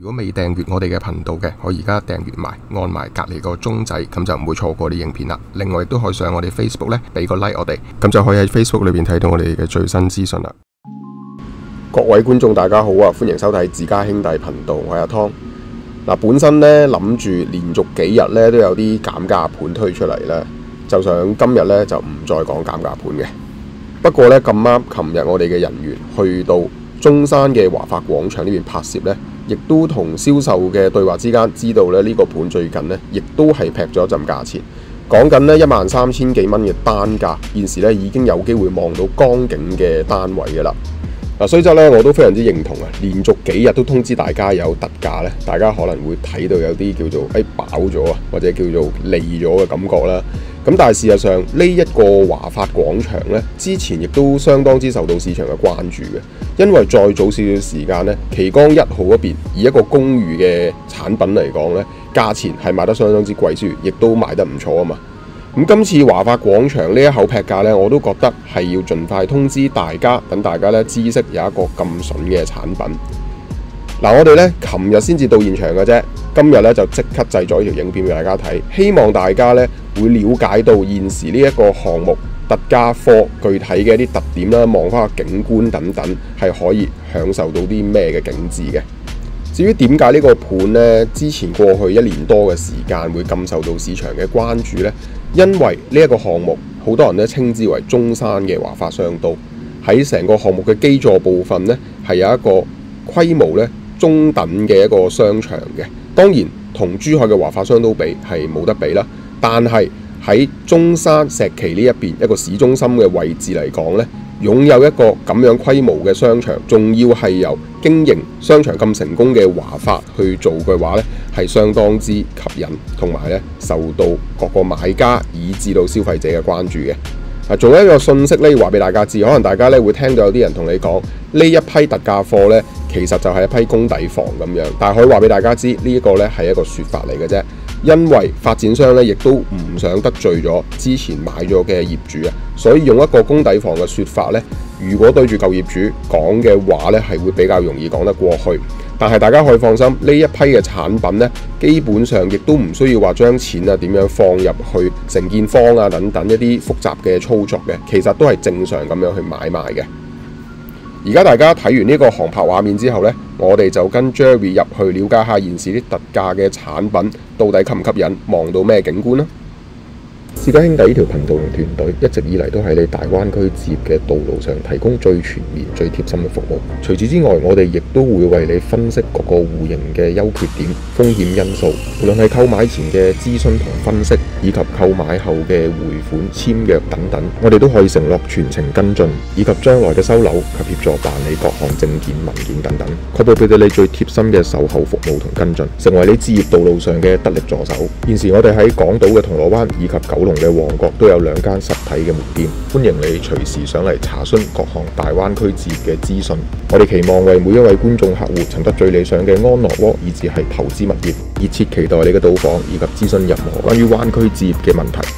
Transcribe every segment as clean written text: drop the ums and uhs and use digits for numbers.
如果未訂閱我哋嘅頻道嘅，可以而家訂閱埋，按埋隔離個鐘仔，咁就唔會錯過啲影片啦。另外亦都可以上我哋 Facebook 咧，俾個 like 我哋，咁就可以喺 Facebook 裏邊睇到我哋嘅最新資訊啦。各位觀眾大家好啊，歡迎收睇自家兄弟頻道，我係阿湯。本身咧諗住連續幾日咧都有啲減價盤推出嚟啦，就想今日咧就唔再講減價盤嘅。不過咧咁啱，琴日我哋嘅人員去到中山嘅華發廣場呢邊拍攝呢，亦都同銷售嘅對話之間知道咧呢個盤最近呢亦都係劈咗一陣價錢，講緊呢13000幾蚊嘅單價，現時呢已經有機會望到江景嘅單位嘅啦。雖則呢我都非常之認同啊，連續幾日都通知大家有特價呢，大家可能會睇到有啲叫做飽咗啊，或者叫做膩咗嘅感覺啦。咁但係事實上呢一個華發廣場呢，之前亦都相當之受到市場嘅關注嘅，因為再早少少時間呢，旗江1號嗰邊以一個公寓嘅產品嚟講呢，價錢係賣得相當之貴書，亦都賣得唔錯啊嘛。咁今次華發廣場呢一口劈價呢，我都覺得係要盡快通知大家，等大家呢知悉有一個咁筍嘅產品。我哋呢琴日先至到現場嘅啫，今日呢就即刻製咗一條影片俾大家睇，希望大家呢會了解到現時呢一個項目特價貨具體嘅一啲特點啦，望翻個景觀等等，係可以享受到啲咩嘅景緻嘅。至於點解呢個盤呢，之前過去1年多嘅時間會咁受到市場嘅關注呢？因為呢一個項目好多人呢稱之為中山嘅華發商都，喺成個項目嘅基座部分呢，係有一個規模呢中等嘅一個商場嘅。當然同珠海嘅華發商都比係冇得比啦，但係喺中山石岐呢一邊一個市中心嘅位置嚟講呢，擁有一個咁樣規模嘅商場，仲要係由經營商場咁成功嘅華發去做嘅話呢，係相當之吸引，同埋呢受到各個買家以至到消費者嘅關注嘅。仲有一個信息呢，要話俾大家知，可能大家呢會聽到有啲人同你講呢一批特價貨呢，其實就係一批工底房咁樣，但係可以話俾大家知呢一個呢係一個説法嚟嘅啫，因為發展商呢亦都唔想得罪咗之前買咗嘅業主啊，所以用一個工底房嘅説法呢，如果對住舊業主講嘅話呢，係會比較容易講得過去。但係大家可以放心，呢一批嘅產品呢，基本上亦都唔需要話將錢啊點樣放入去承建方啊等等一啲複雜嘅操作嘅，其實都係正常咁樣去買賣嘅。而家大家睇完呢個航拍畫面之後呢，我哋就跟 Jerry 入去了解下現時啲特價嘅產品到底吸唔吸引，望到咩景觀啦。自家兄弟呢條頻道同團隊一直以嚟都喺你大灣區置業嘅道路上提供最全面、最貼心嘅服務。除此之外，我哋亦都會為你分析各個戶型嘅優缺點、風險因素，無論係購買前嘅諮詢同分析，以及購買後嘅回款、簽約等等，我哋都可以承諾全程跟進，以及將來嘅收樓及協助辦理各項證件文件等等，確保俾到你最貼心嘅售後服務同跟進，成為你置業道路上嘅得力助手。現時我哋喺港島嘅銅鑼灣以及九龍嘅旺角都有2間實體嘅門店，歡迎你隨時上嚟查詢各項大灣區置業嘅資訊。我哋期望為每一位觀眾客戶尋得最理想嘅安樂窩，以至係投資物業，熱切期待你嘅到訪以及諮詢任何關於灣區置業嘅問題。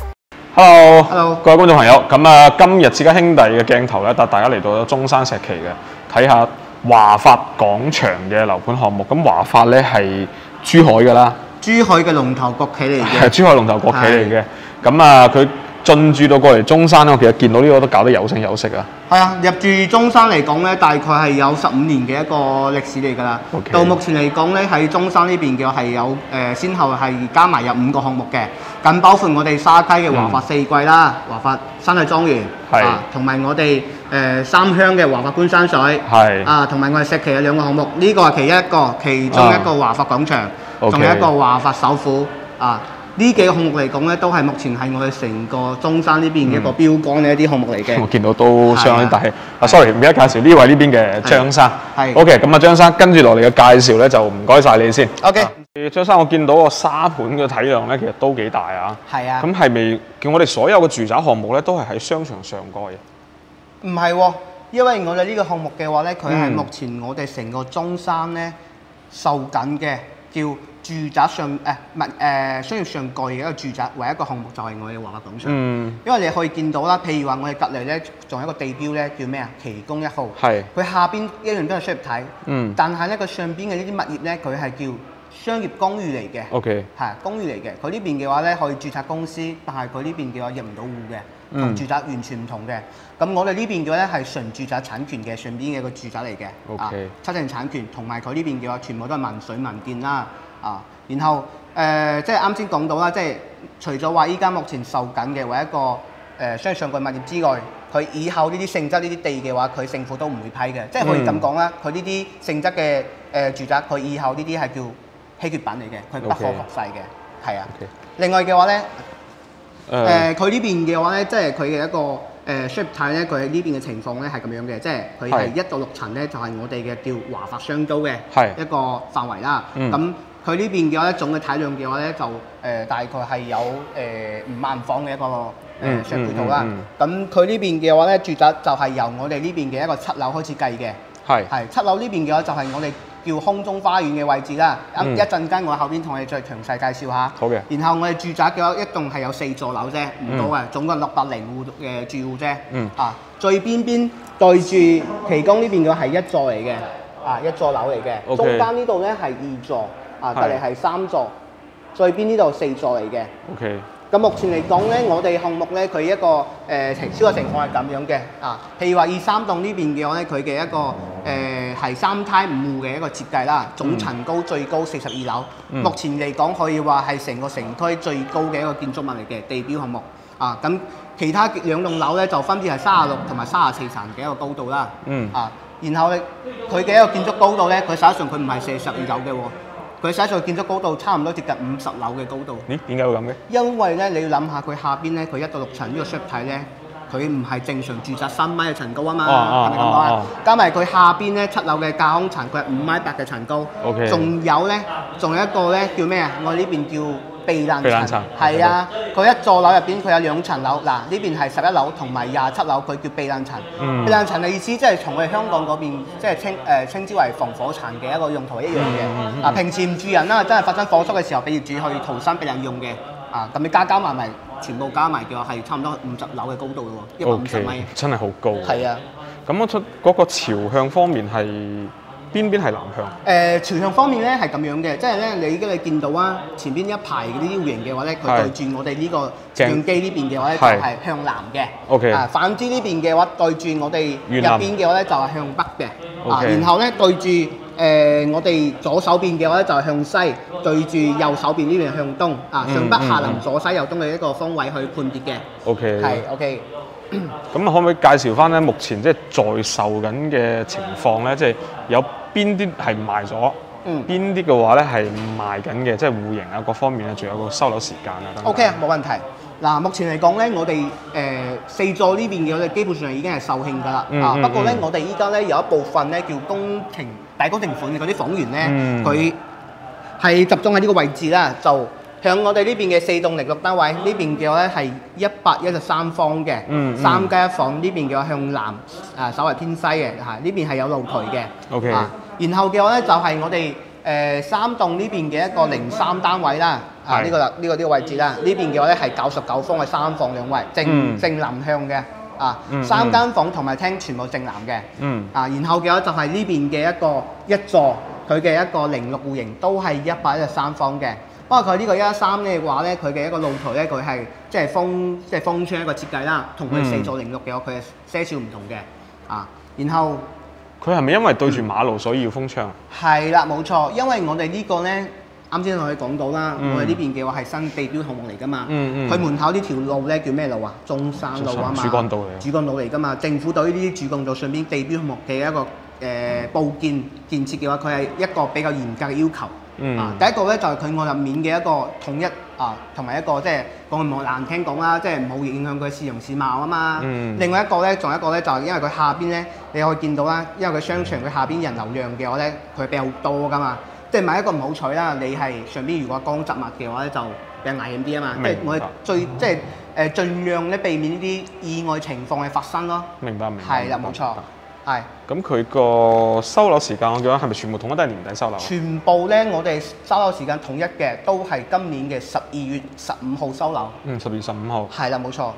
Hello， 各位觀眾朋友，咁今日自家兄弟嘅鏡頭咧，帶大家嚟到咗中山石岐嘅，睇下華發廣場嘅樓盤項目。咁華發咧係珠海㗎啦。 珠海嘅龍頭國企嚟嘅， 係珠海龍頭國企嚟嘅。咁佢進駐到過嚟中山咧，我其實見到呢個都搞得有聲有色啊。係啊， 入住中山嚟講咧，大概係有15年嘅一個歷史嚟㗎啦。Okay. 到目前嚟講咧，喺中山呢邊嘅係有先後係加埋有5個項目嘅，咁包括我哋沙溪嘅華發4季啦，華發山海莊園，同埋我哋三鄉嘅華發觀山水，同埋我哋石岐嘅2個項目，呢個係其中一個華發廣場。仲有一個華發首府啊！呢幾個項目嚟講咧，都係目前係我哋成個中山呢邊嘅一個標杆嘅一啲項目嚟嘅。我見到都相當大氣。sorry， 唔記得介紹呢位呢邊嘅張生。OK， 咁張生跟住落嚟嘅介紹咧，就唔該晒你先。OK，張生，我見到個沙盤嘅體量咧，其實都幾大啊。係啊。咁係咪叫我哋所有嘅住宅項目咧，都係喺商場上蓋嘅？唔係喎，因為我哋呢個項目嘅話咧，佢係目前我哋成個中山咧受緊嘅。叫住宅上商業上蓋嘅一個住宅唯一一個項目就係我哋華發廣場。因為你可以見到啦，譬如話我哋隔離咧仲有一個地標咧叫咩啊？奇宮1號。 係。佢下邊一樣都係商業體。但係咧佢上邊嘅呢啲物業咧，佢係叫商業公寓嚟嘅。 OK。 係公寓嚟嘅，佢呢邊嘅話咧可以註冊公司，但係佢呢邊嘅話入唔到戶嘅。同住宅完全唔同嘅，咁我哋呢邊嘅話咧係純住宅產權嘅，上邊嘅一個住宅嚟嘅，7成產權，同埋佢呢邊嘅話全部都係民水民建啦，然後即係啱先講到啦，即係除咗話依家目前售緊嘅為一個商業上蓋物業之外，佢以後呢啲性質呢啲地嘅話，佢政府都唔會批嘅，即係可以咁講啦，佢呢啲性質嘅住宅，佢以後呢啲係叫稀缺品嚟嘅，佢不可復製嘅，係啊。另外嘅話咧。佢呢邊嘅話咧，即係佢嘅一個商業體咧，佢喺呢邊嘅情況咧係咁樣嘅，即係佢係1到6層咧，就係我哋嘅叫華發商租嘅一個範圍啦。咁佢呢邊嘅話咧，總嘅體量嘅話咧，就大概係有5萬房嘅一個商業配套啦。咁佢呢邊嘅話咧，住宅就係由我哋呢邊嘅一個7樓開始計嘅。係7樓呢邊嘅話就係我哋叫空中花園嘅位置啦。一陣間我後邊同你再詳細介紹下。好嘅。然後我哋住宅嘅話，一棟係有4座樓啫，唔多嘅，總共600戶嘅住戶啫。最邊對住奇宮呢邊嘅係1座嚟嘅，1座樓嚟嘅。中間呢度咧係2座，隔離係3座，最邊呢度4座嚟嘅。咁目前嚟講咧，我哋項目咧佢一個銷售情況係咁樣嘅譬如話2、3棟呢邊嘅話咧，佢嘅一個係3梯5戶嘅一個設計啦，總層高最高42樓。目前嚟講可以話係成個城區最高嘅一個建築物嚟嘅地標項目咁其他2棟樓咧就分別係36同埋34層嘅一個高度啦。然後咧佢嘅一個建築高度咧，佢實際上佢唔係42樓嘅喎。佢實際上建築高度差唔多接近50樓嘅高度。咦？點解會咁嘅？因為咧，你要諗下佢下邊咧，佢1到6層呢個 shape 體咧，佢唔係正常住宅3米嘅層高啊嘛，係咪咁講啊？加埋佢下邊咧7樓嘅架空層，佢係5米8嘅層高。仲有一個咧叫咩啊？我呢邊叫避難層。係啊，佢一座樓入邊佢有2層樓。嗱，呢邊係11樓同埋27樓，佢叫避難層。避難層嘅意思即係同我哋香港嗰邊即係稱之為防火層嘅一個用途一樣嘅。平時唔住人啦，真係發生火燭嘅時候，俾業主去逃生俾人用嘅。咁你加埋全部加埋嘅話係差唔多50樓嘅高度咯喎，150米。真係好高。係啊。咁我出嗰個朝向方面係邊係南向？朝向方面咧係咁樣嘅，即係咧你見到啊，前邊一排嗰啲戶型嘅話咧，佢對住我哋呢個相機呢邊嘅話咧就係向南嘅。反之呢邊嘅話對住我哋入邊嘅話咧就係向北嘅。然後咧對住我哋左手邊嘅話咧就係向西，對住右手邊呢邊向東。上北下南左西右東嘅一個方位去判別嘅。係 OK。 咁可唔可以介紹翻咧？目前即係在售緊嘅情況咧，即係有邊啲係賣咗，邊啲嘅話咧係賣緊嘅，即係戶型啊各方面啊，仲有個收樓時間啊等等。OK 啊，冇問題。嗱，目前嚟講咧，我哋4座呢邊嘅我哋基本上已經係售罄㗎啦。不過咧，我哋依家咧有一部分咧叫大工程款嘅嗰啲房源咧，佢係集中喺呢個位置啦，就向我哋呢邊嘅4棟06單位，呢邊嘅話咧係113方嘅，3加1房，呢邊嘅話向南稍為偏西嘅，呢邊係有露台嘅。OK。然後嘅話咧就係我哋3棟呢邊嘅一個03單位啦，呢個位置啦，呢邊嘅話咧係99方嘅3房2衛，正南向嘅，3間房同埋廳全部正南嘅。然後嘅話就係呢邊嘅一座，佢嘅一個06戶型都係113方嘅。不過佢呢個113嘅話咧，佢嘅一個露台咧，佢係即係風窗一個設計啦，同佢4座06嘅話，佢係些少唔同嘅。然後佢係咪因為對住馬路所以要封窗？ 係啦，冇錯，因為我哋呢個咧，啱先同你講到啦，我哋呢邊嘅話係新地標項目嚟㗎嘛。佢門口呢條路咧叫咩路啊？中山路啊嘛。主幹道嚟㗎嘛。政府對呢啲主幹道上邊地標項目嘅一個佈建設嘅話，佢係一個比較嚴格嘅要求。第一個咧就係佢外入面嘅一個統一同埋一個即係講唔好難聽講啦，即係唔好影響佢市容市貌啊嘛。另外一個咧，仲有一個咧就係因為佢下邊咧，你可以見到啦，因為佢商場佢下邊人流量嘅話咧，佢比較多噶嘛。即係萬一個唔好彩啦，你係上邊如果光雜物嘅話咧，就比較危險啲啊嘛。即係我哋即係盡量咧避免呢啲意外情況嘅發生咯。明白。係啦，冇錯。 係。 咁佢個收樓時間我記得係咪全部統一都係年底收樓？ 全部咧，我哋收樓時間統一嘅，都係今年嘅12月15號收樓。 10月15號。 係啦，冇錯。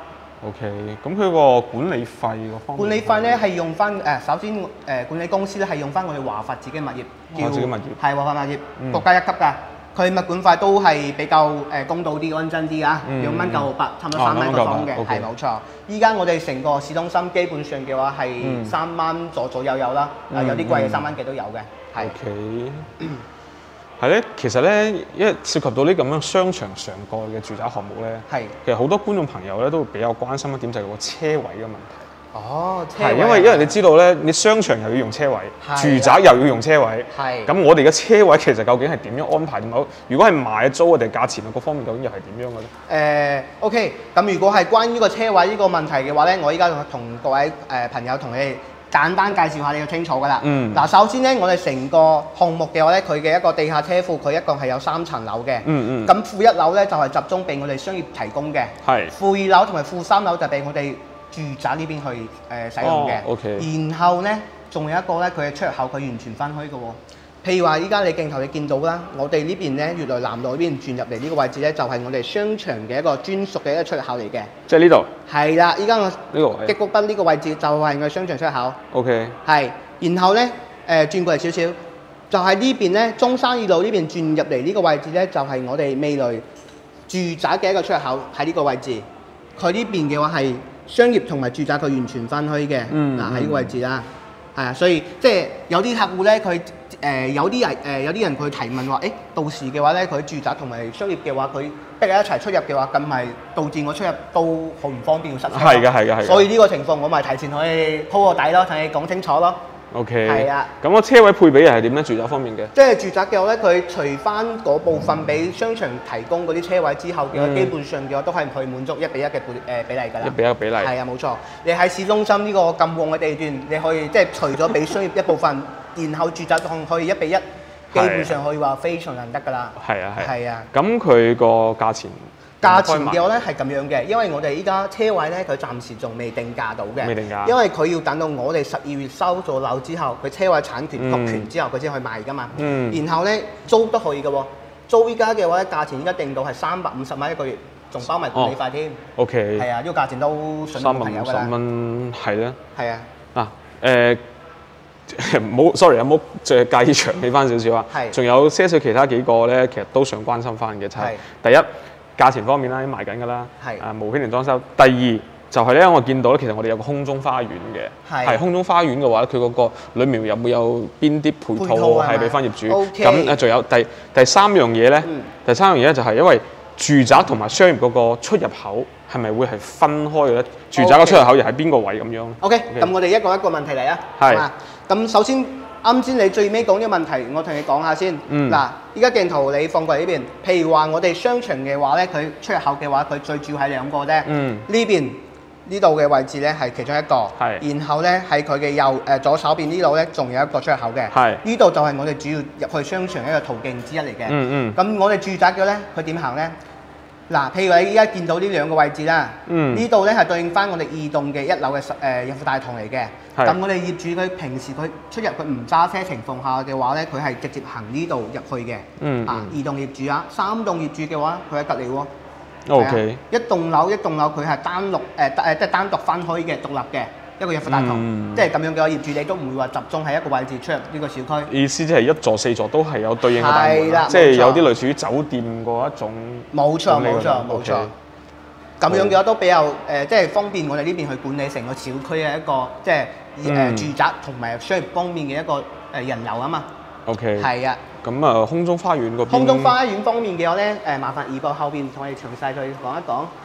OK，咁佢個管理費嗰方面， 管理費咧係用翻首先管理公司咧係用翻我哋華發自己物業， 自己物業係華發物業，國家一級㗎。佢物管費都係比較公道啲、安真啲㗎，2蚊9百，差唔多3蚊個方嘅，係冇錯。依家我哋成個市中心基本上嘅話係3蚊左右有啦，有啲貴嘅3蚊幾都有嘅，係。 OK。係咧，其實咧，因為涉及到呢咁樣商場上蓋嘅住宅項目咧， 係其實好多觀眾朋友咧都會比較關心一點就係個車位嘅問題。 哦，車位係因為你知道咧，你商場又要用車位，住宅又要用車位， 係。 咁我哋嘅車位其實究竟係點樣安排？點好？如果係買租我哋價錢啊各方面究竟又係點樣嘅咧 ？OK， 咁如果係關於個車位呢個問題嘅話咧，我依家同各位朋友同你哋簡單介紹下，你就清楚㗎啦。嗱，首先咧，我哋成個項目嘅話咧，佢嘅一個地下車庫，佢一共係有3層樓嘅。咁負1樓咧就係集中俾我哋商業提供嘅。係。負2樓同埋負3樓就俾我哋住宅呢邊去使用嘅。 OK。 然後咧，仲有一個咧，佢嘅出入口佢完全分開嘅喎。譬如話，依家你鏡頭你見到啦，我哋呢邊咧越來南路呢邊轉入嚟呢個位置咧，就係我哋商場嘅一個專屬嘅一個出入口嚟嘅。 即係呢度。 係啦，依家我呢個位。擊谷北呢個位置就係我哋商場出入口。 OK。 係，然後咧轉過嚟少少，就係呢邊咧中山二路呢邊轉入嚟呢個位置咧，就係我哋未來住宅嘅一個出入口喺呢個位置。佢呢邊嘅話係商業同埋住宅佢完全分開嘅。嗱喺呢個位置啦。係啊，所以即係有啲客戶咧，佢有啲人佢提問話，到時嘅話咧，佢住宅同埋商業嘅話，佢逼佢一齊出入嘅話，咁咪導致我出入都好唔方便，要塞車。 係嘅。 所以呢個情況，我咪提前可以鋪個底咯，同你講清楚咯。 OK。 係啊。咁個車位配比又係點咧？住宅方面嘅？ 即係住宅嘅話咧，佢除翻嗰部分俾商場提供嗰啲車位之後嘅話，基本上嘅話都係可以滿足1:1嘅比例㗎啦。 1:1比例。 係啊，冇錯。你喺市中心呢個咁旺嘅地段，你可以即係除咗俾商業一部分，然後住宅仲可以1:1，基本上可以話非常難得㗎啦。 係啊。 係啊。 咁佢個價錢嘅話咧係咁樣嘅，因為我哋依家車位咧佢暫時仲未定價到嘅， 未定價， 因為佢要等到我哋12月收咗樓之後，佢車位產權確權之後，佢先去賣㗎嘛。然後咧租都可以嘅喎，租依家嘅話咧價錢依家定到係350蚊一個月，仲包埋管理費添。 OK。 係啊，呢個價錢都順路朋友㗎啦。 350蚊係啦。 係啊。 唔好 sorry 啊，唔好介意長氣翻少少啊。 係。 仲有些少其他幾個咧，其實都想關心翻嘅，就係第一。價錢方面啦，已經賣緊㗎啦，無邊年裝修。第二就係咧，我見到咧，其實我哋有個空中花園嘅，係空中花園嘅話咧，佢嗰個裡面有冇有邊啲配套係俾翻業主？咁仲有第三樣嘢咧，第三樣嘢就係因為住宅同埋商業嗰個出入口係咪會係分開嘅咧？住宅嘅出入口又喺邊個位咁樣 ？OK，咁我哋一個一個問題嚟啊。係。咁首先。啱先你最尾講嘅問題，我同你講下先。嗱，依家鏡頭你放過嚟呢邊，譬如話我哋商場嘅話咧，佢出入口嘅話，佢最主要係2個啫。呢邊呢度嘅位置咧係其中一個。然後咧喺佢嘅左手邊呢度咧，仲有一個出入口嘅。呢度就係我哋主要入去商場一個途徑之一嚟嘅。咁我哋住宅嘅咧，佢點行咧？嗱，譬如你依家見到呢2個位置啦，呢度咧係對應翻我哋2棟嘅1樓嘅入戶大堂嚟嘅。咁我哋業主佢平時佢出入佢唔揸車情況下嘅話咧，佢係直接行呢度入去嘅。2棟業主啊，3棟業主嘅話，佢喺隔離喎。 OK。 一棟樓佢係單獨分開嘅獨立嘅一個入戶大堂，即係咁樣嘅業主你都唔會話集中喺一個位置出入呢個小區。 意思即係一座4座都係有對應嘅大門，即係有啲類似於酒店嗰一種。 冇錯。咁樣嘅話都比較即係方便我哋呢邊去管理成個小區嘅一個即係住宅同埋商業方面嘅一個人流啊嘛。 OK。 係啊。 咁啊，空中花園嗰邊。 空中花園方面嘅話咧，麻煩2個後邊同我哋詳細去講一講。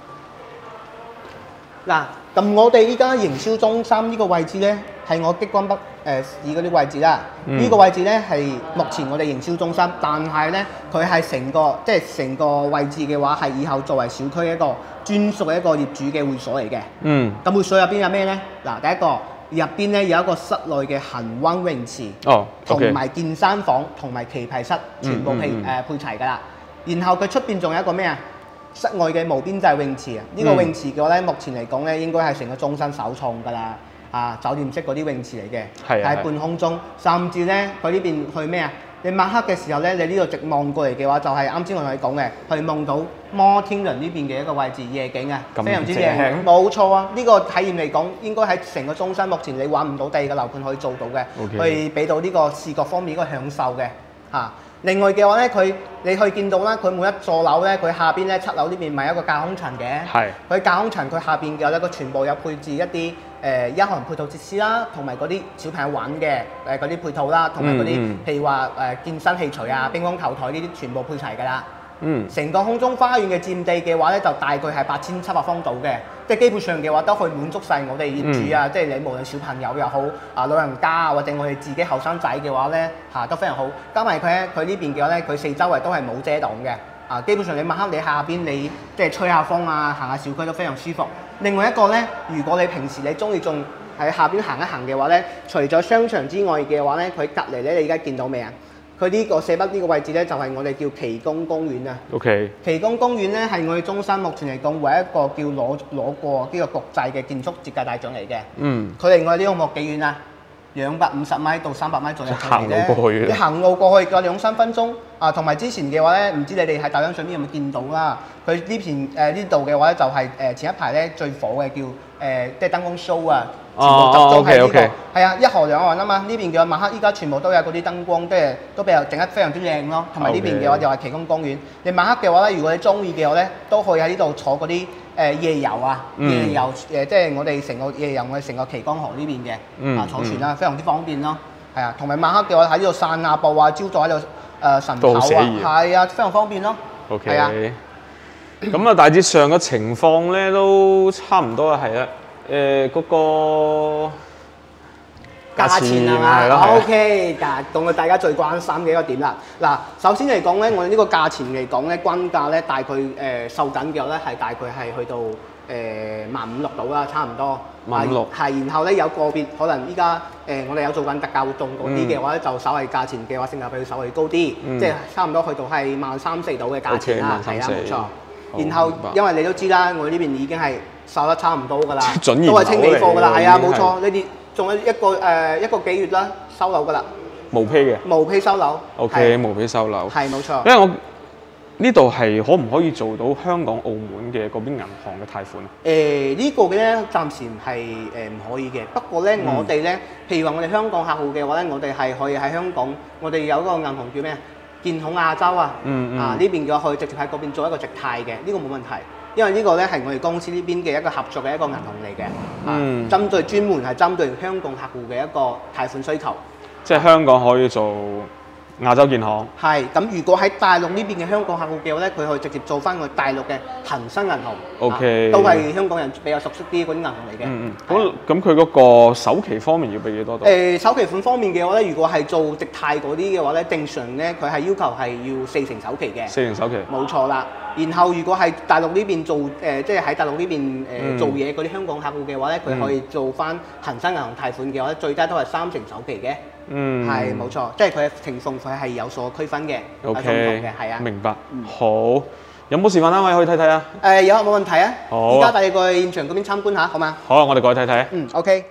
嗱，咁我哋依家營銷中心呢個位置咧，係我激光北市嗰啲位置啦。呢個位置咧係目前我哋營銷中心，但係咧佢係成個位置嘅話係以後作為小區一個專屬嘅一個業主嘅會所嚟嘅。咁會所入邊有咩咧？嗱，第一個入邊咧有一個室內嘅恆溫泳池，同埋健身房同埋棋牌室，全部配齊㗎啦。然後佢出邊仲有一個咩啊？室外嘅無邊際泳池啊！呢個泳池嘅話咧，目前嚟講咧，應該係成個中心首創㗎啦。 酒店式嗰啲泳池嚟嘅， 係喺半空中，甚至咧佢呢邊去咩啊？你晚黑嘅時候咧，你呢度直望過嚟嘅話，就係啱先我同你講嘅，去望到摩天輪呢邊嘅一個位置夜景啊，非常之靚。冇錯啊，呢個體驗嚟講，應該喺成個中山目前你揾唔到第二個樓盤可以做到嘅，可以俾到呢個視覺方面一個享受嘅嚇。另外嘅話咧，你可以見到啦，佢每一座樓咧，佢下邊咧7樓呢邊咪有一個架空層嘅，佢架空層佢下邊嘅咧，佢全部有配置一啲一項配套設施啦，同埋嗰啲小朋友玩嘅嗰啲配套啦，同埋嗰啲譬如話健身器材啊、乒乓球台呢啲全部配齊㗎啦。成個空中花園嘅佔地嘅話咧，就大概係8700方度嘅，即係基本上嘅話都可以滿足晒我哋業主啊，即係你無論小朋友又好老人家啊，或者我哋自己後生仔嘅話咧都非常好。加埋佢呢邊嘅話咧，佢四周圍都係冇遮擋嘅，基本上你晚黑你下邊你即係吹下風啊，行下小區都非常舒服。另外一個咧，如果你平時你中意仲喺下邊行一行嘅話咧，除咗商場之外嘅話咧，佢隔離咧你而家見到未啊？佢呢個寫筆呢個位置咧，就係我哋叫奇宮公園啊。 OK。奇宮公園咧係我哋中山目前嚟講唯一一個叫攞過呢個國際嘅建築設計大獎嚟嘅。佢離我哋呢個項目幾遠啊？250米到300米左右距離咧。你行路過去嘅2-3分鐘啊，同埋之前嘅話咧，唔知你哋喺大張相邊有冇見到啦？佢呢邊呢度嘅話咧，就係前一排咧最火嘅叫即係燈光 show 啊。全部集中喺呢個，係啊，一河兩岸啊嘛。呢邊嘅晚黑依家全部都有嗰啲燈光，即係都比較整得非常之靚咯。同埋呢邊嘅話又係奇宮公園。你晚黑嘅話咧，如果你中意嘅話咧，都可以喺呢度坐嗰啲夜遊啊，夜遊即係我哋成個夜遊，我哋成個奇江河呢邊嘅坐船啦，非常之方便咯。係啊，同埋晚黑嘅話喺呢度散下步啊，朝早喺度晨跑啊，係啊，非常方便咯。 係啊。咁啊，大致上嘅情況咧都差唔多係啦。嗰個價錢係嘛 ？OK， 到我大家最關心嘅一個點啦。嗱，首先嚟講咧，我哋呢個價錢嚟講咧，均價咧大概售緊嘅咧係大概係去到15000-6到啦，差唔多。 15000 係，然後咧有個別可能依家我哋有做緊特價活動嗰啲嘅話咧，就稍為價錢嘅話性價比稍微高啲，即係差唔多去到係13000-4到嘅價錢啦，係啊，冇錯。然後因為你都知啦，我呢邊已經係售得差唔多㗎啦，都係清尾貨㗎啦，係啊，冇錯。你哋仲有一個幾月啦，收樓㗎啦， 無批嘅， 無批收樓。 OK， 無批收樓， 係冇錯。 因為我呢度係可唔可以做到香港、澳門嘅嗰邊銀行嘅貸款啊？ 呢個嘅咧暫時係唔可以嘅。不過咧，我哋咧，譬如話我哋香港客戶嘅話咧，我哋係可以喺香港，我哋有一個銀行叫咩啊？建行亞洲啊，呢邊嘅話可以直接喺嗰邊做一個直貸嘅，呢個冇問題。因為呢個咧係我哋公司呢邊嘅一個合作嘅一個銀行嚟嘅，專門係針對香港客戶嘅一個貸款需求。 即係香港可以做亞洲建行。 係，咁如果喺大陸呢邊嘅香港客戶嘅話咧，佢可以直接做翻我大陸嘅恒生銀行。 OK， 都係香港人比較熟悉啲嗰啲銀行嚟嘅。 咁佢嗰個首期方面要俾幾多度？ 首期款方面嘅話咧，如果係做直貸嗰啲嘅話咧，正常咧佢係要求係要4成首期嘅。 4成首期。冇錯啦。然後如果係大陸呢邊做即係喺大陸呢邊做嘢嗰啲香港客戶嘅話咧，佢可以做翻恒生銀行貸款嘅話咧，最低都係3成首期嘅。係冇錯，即係佢嘅情況佢係有所區分嘅。 OK， 係啊。明白。好，有冇示範單位可以睇睇啊？ 有，冇問題啊。 好。 而家帶你過去現場嗰邊參觀下，好嗎？ 好啊，我哋過去睇睇。 OK。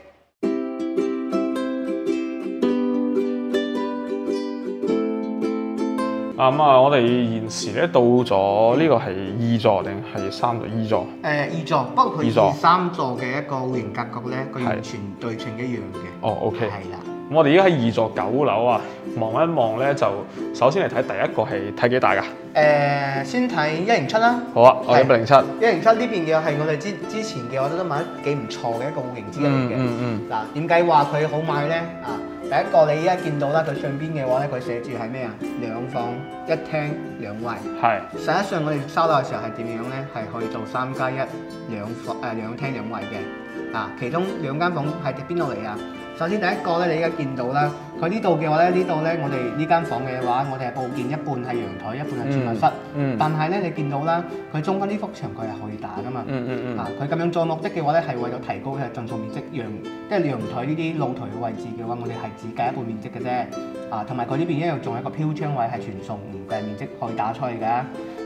我哋現時咧到咗呢個係2座定係3座？2座。 2座，不過佢3座嘅一個戶型格局咧，佢完全對稱一樣嘅。 哦 OK。 係啦。 咁我哋而家喺2座9樓啊，望一望咧就首先嚟睇第一個係睇幾大㗎？ 先睇107啦。 好啊，我107。107 呢邊嘅係我哋之前嘅，我覺得買得幾唔錯嘅一個戶型之一嚟嘅。嗱，點解話佢好買咧？第一個你而家見到啦，佢上邊嘅話咧，佢寫住係咩啊？2房1廳2衛。係。實際上我哋收樓嘅時候係點樣咧？係可以做3+1，2廳2衛嘅。其中2間房係邊度嚟啊？首先第一個咧，你而家見到啦，佢呢度嘅話咧，我哋呢間房嘅話，我哋係佈建一半係陽台，一半係儲物室。但係咧，你見到啦，佢中間呢幅牆佢係可以打噶嘛。佢咁樣做目的嘅話咧，係為咗提高佢嘅進出面積，即係陽台呢啲露台嘅位置嘅話，我哋係只計一半面積嘅啫。同埋佢呢邊一樣仲有一個飄窗位係傳送嘅面積可以打出去㗎。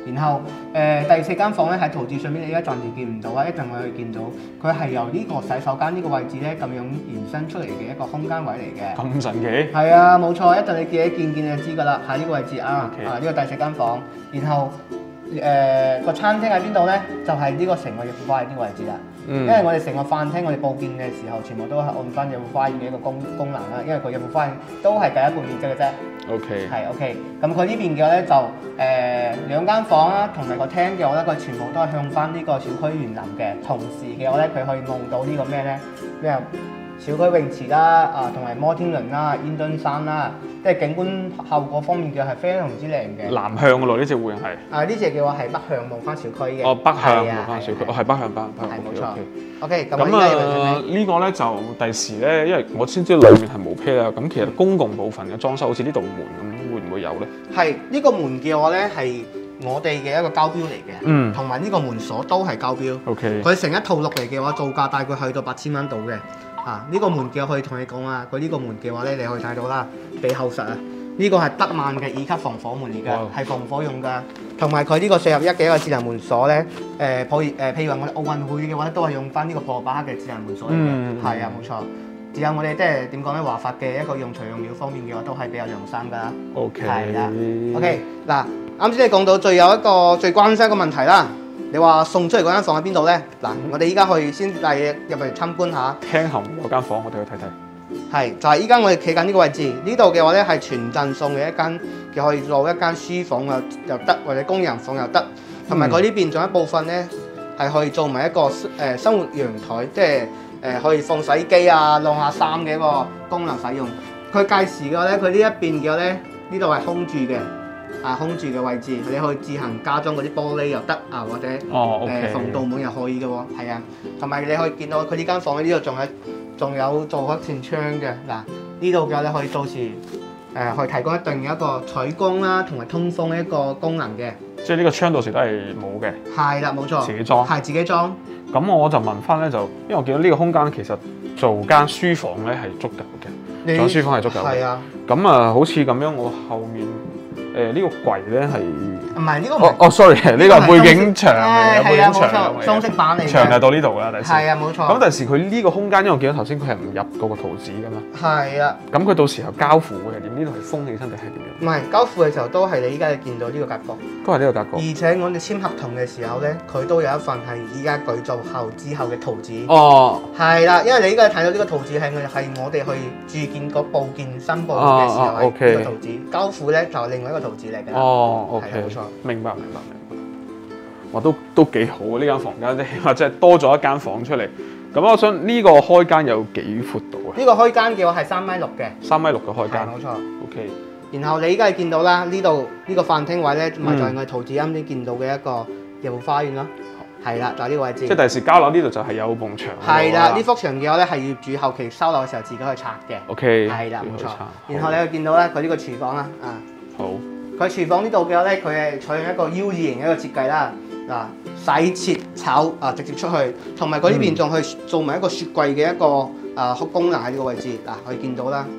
然後第四間房咧喺圖紙上面，你而家暫時見唔到啊，一陣我哋見到佢係由呢個洗手間呢個位置咧咁樣延伸出嚟嘅一個空間位嚟嘅。 咁神奇？ 係啊，冇錯，一陣你見就知㗎啦，喺呢個位置啊， Okay. 呢個第四間房，然後個餐廳喺邊度咧？就係呢個成個日富花園呢個位置啦。因為我哋成個飯廳，我哋佈建嘅時候，全部都係按翻日富花園嘅一個功能啦。因為佢日富花園都係第一半面積嘅啫。 OK。 係 OK。咁佢呢邊嘅咧就兩間房啦，同埋個廳嘅話咧，佢全部都係向翻呢個小區園林嘅。同時嘅話咧，佢可以望到呢個咩咧？咩小區泳池啦，同埋摩天輪啦、煙墩山啦，即係景觀效果方面嘅係非常之靚嘅。 南向嘅咯，呢隻會係。 呢隻嘅話係北向望翻小區嘅。 哦，北向望翻小區，係北向北。 係冇錯。OK，咁呢個咧就第時咧，因為我先知道裡面係冇 pair 啦，咁其實公共部分嘅裝修好似呢道門咁，會唔會有咧？ 係呢個門嘅話咧係我哋嘅一個交標嚟嘅，同埋呢個門鎖都係交標。 OK。佢成一套落嚟嘅話，造價大概去到8000蚊度嘅。呢個門嘅可以同你講啊，佢呢個門嘅話咧，你可以睇到啦，幾厚實啊！呢個係德曼嘅2級防火門嚟㗎，係防火用㗎。同埋佢呢個4合1嘅一個智能門鎖咧，譬如話我哋奧運會嘅話咧，都係用翻呢個破巴克嘅智能門鎖嚟嘅。係啊，冇錯。只有我哋即係點講咧，華發嘅一個用材用料方面嘅話，都係比較量產㗎。 OK。 係啦。OK，嗱，啱先你講到最關心一個問題啦。你話送出嚟嗰間房喺邊度咧？嗱，我哋依家可以先帶你入嚟參觀下。 廳後有間房，我哋去睇睇。 係，就係依家我哋企緊呢個位置。呢度嘅話咧係全鎮送嘅一間，又可以做一間書房又得，或者工人房又得。同埋佢呢邊仲有一部分咧係可以做埋一個生活陽台，即係可以放洗衣機啊、晾下衫嘅一個功能使用。佢屆時嘅話咧，佢呢一邊嘅話咧，呢度係空住嘅。空住嘅位置，你可以自行加裝嗰啲玻璃又得啊，或者防盜門又可以嘅喎，係啊。同埋你可以見到佢呢間房呢度仲有做一扇窗嘅。嗱，呢度嘅話咧可以到時可以提供一定嘅一個採光啦，同埋通風嘅一個功能嘅。 即係呢個窗到時都係冇嘅。 係啦，冇錯。 自己裝。 係自己裝。 咁我就問翻咧，就因為我見到呢個空間其實做間書房咧係足夠嘅，做書房係足夠嘅。係啊。咁好似咁樣，我後面。呢個櫃咧係唔係呢個？哦，sorry，呢個係背景牆嚟嘅，背景牆裝飾板嚟嘅。 牆就到呢度啦，第時。 係啊，冇錯。 咁第時佢呢個空間，因為我見到頭先佢係唔入嗰個圖紙㗎嘛。 係啊。咁佢到時候交付會係點？呢度係封起身定係點樣？ 唔係交付嘅時候都係你依家見到呢個格局。 都係呢個格局。 而且我哋簽合同嘅時候咧，佢都有一份係依家舉造後之後嘅圖紙。 哦。係啦，因為你依家睇到呢個圖紙係我哋去住建局報建新報嘅時候係呢個圖紙，交付咧就另外一個圖紙嚟嘅。 哦 ，OK，冇錯，明白。哇，都幾好啊！呢間房間即係起碼即係多咗一間房出嚟。咁我想呢個開間有幾闊度啊？ 呢個開間嘅話係3.6米嘅。3.6米嘅開間。 冇錯。 OK。 然後你依家見到啦，呢度呢個飯廳位咧，咪就係我哋圖紙啱先見到嘅一個日富花園咯。係啦，就係呢個位置。 即係第時交樓呢度就係有埲牆。 係啦，呢幅牆嘅話咧係業主後期收樓嘅時候自己去拆嘅。 OK。 係啦，冇錯。然後你又見到咧，佢呢個廚房啦， 好。 佢廚房呢度嘅話咧，佢係採用一個 U 字型嘅一個設計啦。嗱，洗切炒直接出去，同埋佢呢邊仲去做埋一個雪櫃嘅一個功能喺呢個位置。嗱，可以見到啦。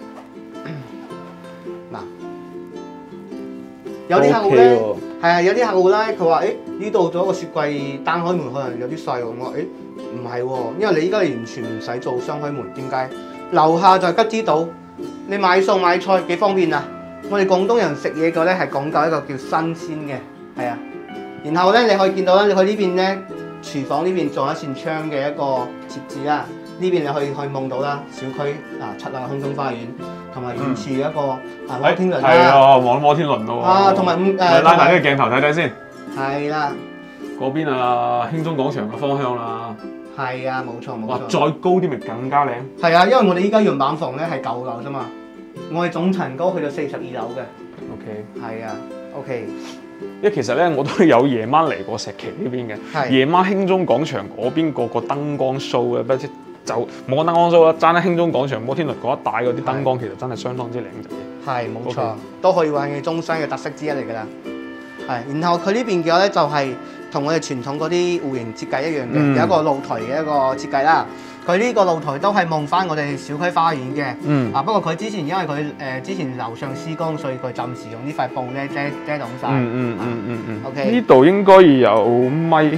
嗱，有啲客戶咧，係啊，有啲客戶咧，佢話：呢度做一個雪櫃單開門可能有啲細喎。我話：唔係喎，因為你依家完全唔使做雙開門。點解？樓下就係吉之島，你買餸買菜幾方便啊！我哋廣東人食嘢嘅咧係講究一個叫新鮮嘅，係啊。然後咧你可以見到啦，你去呢邊咧廚房呢邊做一扇窗嘅一個設置啦。呢邊你可以望到啦，小區7樓空中花園，同埋遠處一個摩天輪啦。係啊，望到摩天輪咯。同埋拉大呢個鏡頭睇睇先。係啦。嗰邊興中廣場嘅方向啦。係啊，冇錯冇錯。哇，再高啲咪更加靚。係啊，因為我哋依家樣板房咧係舊樓啫嘛。我哋總層高去到42樓嘅。OK。係啊。OK。因為其實咧，我都有夜晚嚟過石岐呢邊嘅。夜晚興中廣場嗰邊個燈光 show 咧，不知就冇個燈光 show 啦，爭喺興中廣場摩天輪嗰一帶嗰啲燈光，其實真係相當之靚仔嘅。係冇錯，都可以話係中山嘅特色之一嚟㗎啦。係，然後佢呢邊嘅話咧，就係同我哋傳統嗰啲戶型設計一樣嘅，有一個露台嘅一個設計啦。佢佢呢個露台都係望翻我哋小區花園嘅。不過佢之前因為佢之前樓上施工，所以佢暫時用呢塊布咧遮擋晒。OK。呢度應該有米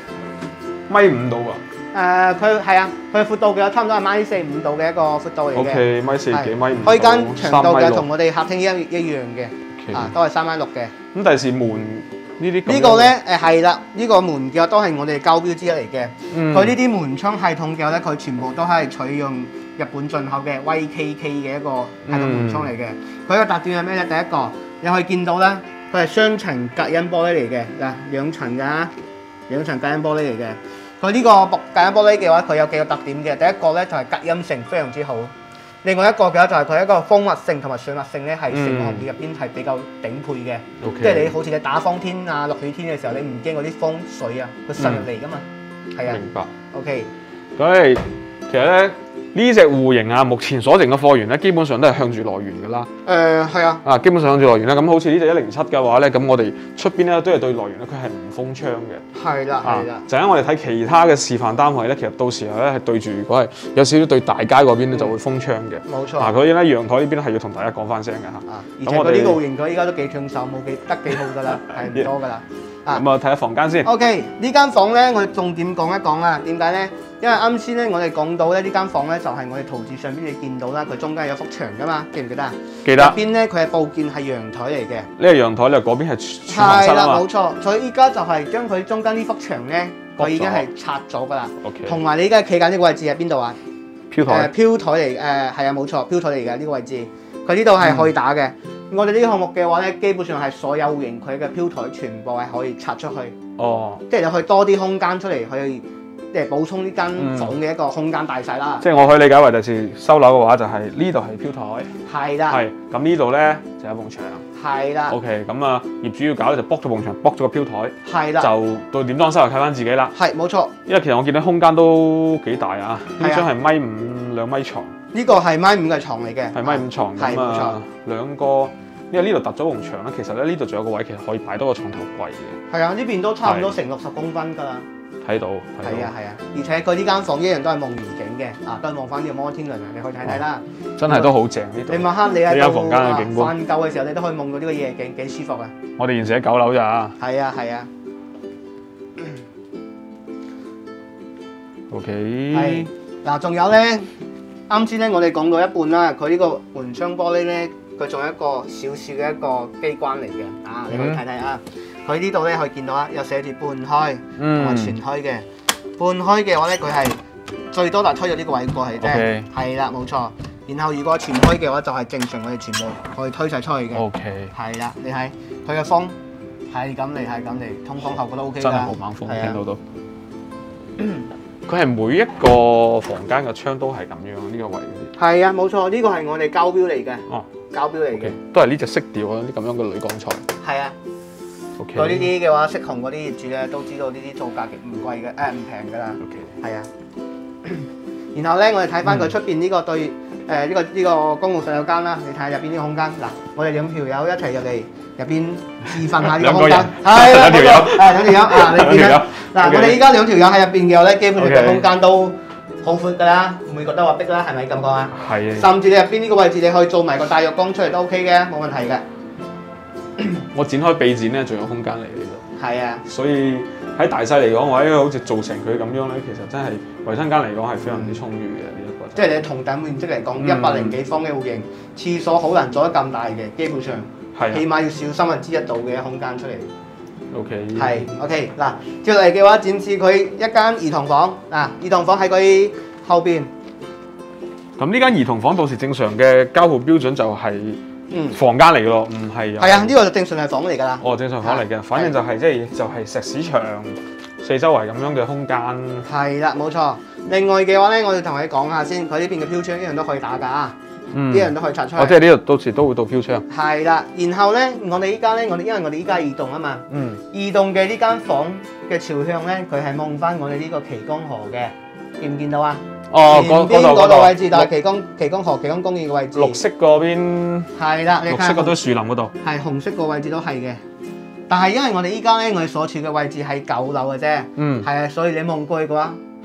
5度啊。 佢係啊，佢闊度嘅差唔多係米4、5度嘅一個闊度嚟嘅。 OK，米4幾米5度。 開間長度嘅同我哋客廳一樣嘅，都係3米6嘅。 咁第時門呢個咧係啦，呢個門嘅都係我哋交標之一嚟嘅。佢呢啲門窗系統嘅咧，佢全部都係採用日本進口嘅 YKK 嘅一個系統門窗嚟嘅。佢個特點係咩咧？第一個你可以見到咧，佢係雙層隔音玻璃嚟嘅，嗱兩層隔音玻璃嚟嘅。佢呢個隔音玻璃嘅話，佢有幾個特點嘅。第一個咧就係隔音性非常之好。另外一個嘅話就係佢一個風密性同埋水密性咧，係成個行業入邊係比較頂配嘅。即係你好似你打風天啊、落雨天嘅時候，你唔驚嗰啲風水啊，佢滲入嚟噶嘛。係啊。明白。OK。 咁其實咧呢隻戶型啊，目前所剩嘅貨源咧，基本上都係向住來源噶啦。係啊。基本上向住來源啦。咁好似呢隻107嘅話咧，咁我哋出邊咧都係對來源咧，佢係唔封窗嘅。係啦。就因我哋睇其他嘅示範單位咧，其實到時候咧係對住，如果係有少少對大街嗰邊咧，就會封窗嘅。冇錯。所以咧陽台呢邊係要同大家講翻聲嘅嚇。 而且佢呢個戶型佢依家都幾搶手，得幾好噶啦，係唔多噶啦。 咁啊，睇下房間先。 OK， 呢間房咧，我哋重點講一講啦。點解咧？因為啱先咧，我哋講到咧呢間房咧，就係我哋圖紙上邊你見到啦，佢中間有幅牆噶嘛，記唔記得啊？記得。入邊咧，佢係佈建係陽台嚟嘅。呢個陽台，你嗰邊係廚房室啊嘛。係啦，冇錯。所以依家就係將佢中間呢幅牆咧，佢已經係拆咗噶啦。OK。同埋你而家企緊呢個位置喺邊度啊？飄台。飄台嚟，係啊，冇錯，飄台嚟嘅呢個位置。佢呢度係可以打嘅。我哋呢個項目嘅話咧，基本上係所有戶型佢嘅飄台全部係可以拆出去。哦。即係你可以多啲空間出嚟，去即係補充呢間房嘅一個空間大細啦。即係我可以理解為第時收樓嘅話，就係呢度係飄台。係啦。係。咁呢度咧就有埲牆。係啦。OK， 咁啊業主要搞咧就剝咗埲牆，剝咗個飄台。係啦。就到點裝修就睇翻自己啦。係，冇錯。因為其實我見到空間都幾大啊，呢張係米5、2米床。呢個係米5嘅床嚟嘅。係米5床咁啊，兩個。因為呢度凸咗埲牆咧，其實咧呢度仲有個位，其實可以擺多個床頭櫃嘅。係啊，呢邊都差唔多成60公分㗎啦。睇到。係啊，而且佢呢間房一樣都係望遠景嘅，都係望翻呢個摩天輪啊，你可以睇睇啦。真係都好正呢度。你晚黑你喺度瞓覺嘅時候，你都可以望到呢個夜景，幾舒服啊！我哋現時喺9樓咋。係啊。OK。係。嗱，仲有咧，啱先咧我哋講到一半啦，佢呢個門窗玻璃咧。佢仲有一個小小嘅一個機關嚟嘅，你可以睇睇啊。佢呢度咧可以見到啊，有寫住半開同埋全開嘅。半開嘅話咧，佢係最多就推咗呢個位過去啫。係啦，冇錯。然後如果全開嘅話，就係正常我哋全部可以推晒出去嘅。OK。係啦，你睇佢嘅風係咁嚟，通風效果都 OK 㗎。真係好猛風，聽到都。佢係每一個房間嘅窗都係咁樣呢個位嗰啲。係啊，冇錯，呢個係我哋交標嚟嘅。哦。交標嚟嘅，都係呢隻色調啊！啲咁樣嘅鋁鋼材。係啊。OK。佢呢啲嘅話，識紅嗰啲業主咧都知道呢啲造價極唔貴嘅，唔平㗎啦。OK。係啊。然後咧，我哋睇翻佢出邊呢個對呢個公共洗手間啦，你睇下入邊呢個空間。嗱，我哋2條友一齊入嚟入邊示範下呢個空間。係啦，2條友。係2條友啊！你見啦。嗱，我哋依家2條友喺入邊嘅話咧，基本上個空間都好闊㗎啦，唔會覺得話逼啦，係咪咁講啊？係。甚至你入邊呢個位置，你可以做埋個大浴缸出嚟都 OK 嘅，冇問題嘅。我展開臂展咧，仲有空間嚟呢度。係啊。所以喺大細嚟講，或者好似做成佢咁樣咧，其實真係衞生間嚟講係非常之充裕嘅呢一個。即係你同等面積嚟講，100幾方嘅戶型，廁所好難做得咁大嘅，基本上起碼要少1/3度嘅空間出嚟。OK。係 OK 嗱，接落嚟嘅話展示佢一間兒童房嗱，兒童房喺佢後邊。咁呢間兒童房到時正常嘅交付標準就係房間嚟嘅咯，唔係。係啊，呢個就正常係房嚟㗎啦。哦，正常房嚟嘅，反正就係即係石屎牆，四周圍咁樣嘅空間。係啦，冇錯。另外嘅話咧，我哋同你講下先，佢呢邊嘅飄窗一樣都可以打㗎。啲人都可以拆出嚟。哦，即係呢度到時都會到飄窗。係啦，然後咧，我哋依家咧，因為我哋依家係2棟啊嘛。2棟嘅呢間房嘅朝向咧，佢係望翻我哋呢個旗江河嘅，見唔見到啊？哦，嗰度位置就係旗江河、旗江公園嘅位置。綠色嗰邊。係啦，你睇。綠色嗰堆樹林嗰度。係紅色個位置都係嘅，但係因為我哋依家咧，我哋所處嘅位置係9樓嘅啫。係啊，所以你望過去嘅話，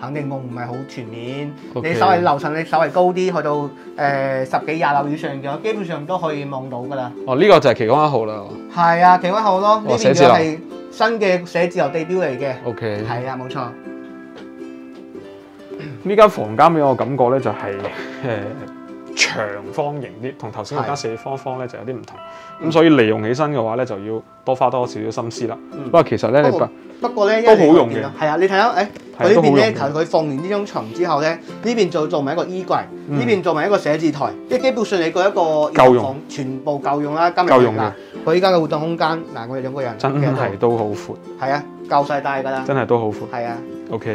肯定我唔係好全面。 OK 你稍微樓層你稍微高啲，去到10幾20樓以上嘅，基本上都可以望到㗎啦。 哦，呢個就係其中一號啦。 係啊，其中一號咯，呢邊寫字樓嘅係新嘅寫字樓地標嚟嘅。 OK， 係啊，冇錯。 呢間房間俾我感覺咧就係長方形啲，同頭先嗰間四方方咧就有啲唔同。咁所以利用起身嘅話咧，就要多花多少少心思啦。不過其實咧， 不過咧都好用嘅。 係啊，你睇下，佢呢邊咧，其實佢放完呢張床之後咧，呢邊就做埋一個衣櫃，呢邊做埋一個寫字台，即係基本上你個一個夠用， 全部夠用啦。今日夠用嘅。 佢依家嘅活動空間，嗱，我哋兩個人真係都好闊。 係啊，夠晒大㗎啦。 真係都好闊。 係啊。